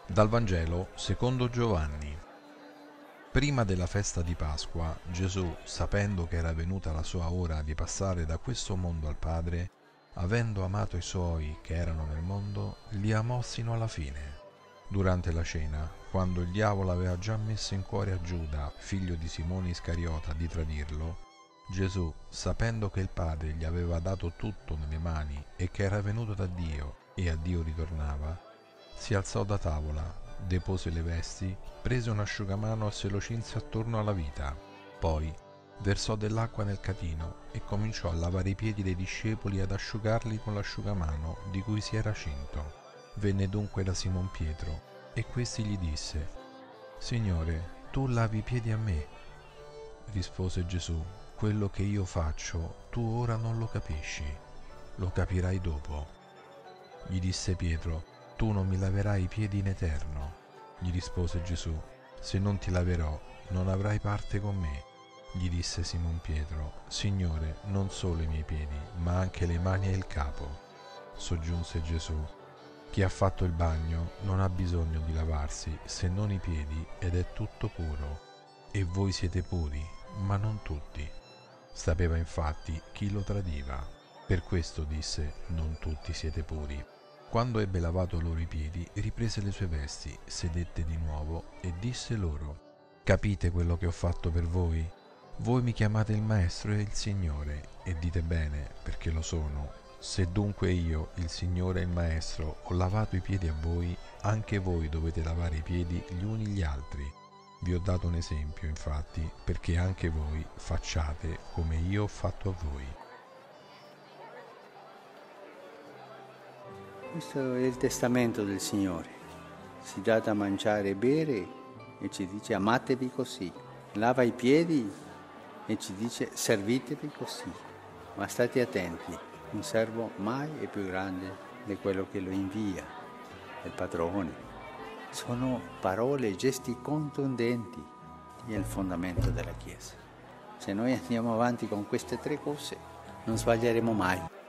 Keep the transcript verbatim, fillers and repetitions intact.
Dal Vangelo secondo Giovanni. Prima della festa di Pasqua, Gesù, sapendo che era venuta la sua ora di passare da questo mondo al Padre, avendo amato i suoi che erano nel mondo, li amò sino alla fine. Durante la cena, quando il diavolo aveva già messo in cuore a Giuda, figlio di Simone Iscariota, di tradirlo, Gesù, sapendo che il Padre gli aveva dato tutto nelle mani e che era venuto da Dio e a Dio ritornava, si alzò da tavola, depose le vesti, prese un asciugamano e se lo cinse attorno alla vita. Poi versò dell'acqua nel catino e cominciò a lavare i piedi dei discepoli e ad asciugarli con l'asciugamano di cui si era cinto. Venne dunque da Simon Pietro e questi gli disse: Signore, tu lavi i piedi a me. Rispose Gesù: quello che io faccio tu ora non lo capisci, lo capirai dopo. Gli disse Pietro: tu non mi laverai i piedi in eterno. Gli rispose Gesù: se non ti laverò, non avrai parte con me. Gli disse Simon Pietro: Signore, non solo i miei piedi, ma anche le mani e il capo. Soggiunse Gesù: chi ha fatto il bagno non ha bisogno di lavarsi se non i piedi ed è tutto puro. E voi siete puri, ma non tutti. Sapeva infatti chi lo tradiva. Per questo disse: non tutti siete puri. Quando ebbe lavato loro i piedi, riprese le sue vesti, sedette di nuovo e disse loro: capite quello che ho fatto per voi? Voi mi chiamate il Maestro e il Signore, e dite bene, perché lo sono. Se dunque io, il Signore e il Maestro, ho lavato i piedi a voi, anche voi dovete lavare i piedi gli uni gli altri. Vi ho dato un esempio, infatti, perché anche voi facciate come io ho fatto a voi. Questo è il testamento del Signore. Si dà da mangiare e bere e ci dice amatevi così. Lava i piedi e ci dice servitevi così. Ma state attenti, un servo mai è più grande di quello che lo invia, il padrone. Sono parole, gesti contundenti nel fondamento della Chiesa. Se noi andiamo avanti con queste tre cose, non sbaglieremo mai.